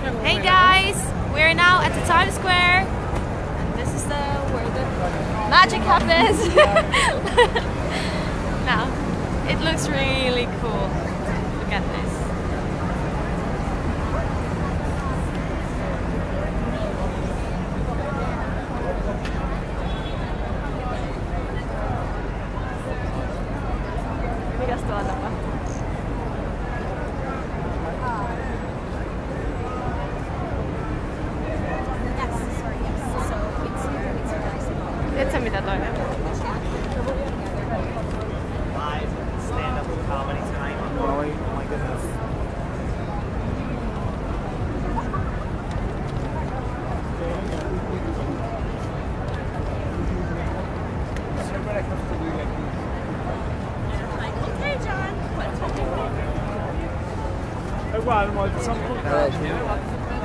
Hey guys, we're now at the Times Square, and this is where the magic happens. Now, it looks really cool. Look at this. Mikäs tuo tapahtuu? Tiedätkö mitä toinen? Live stand-up comedy tonight on Broadway. Oh my goodness. Hey John! È uguale, ma sono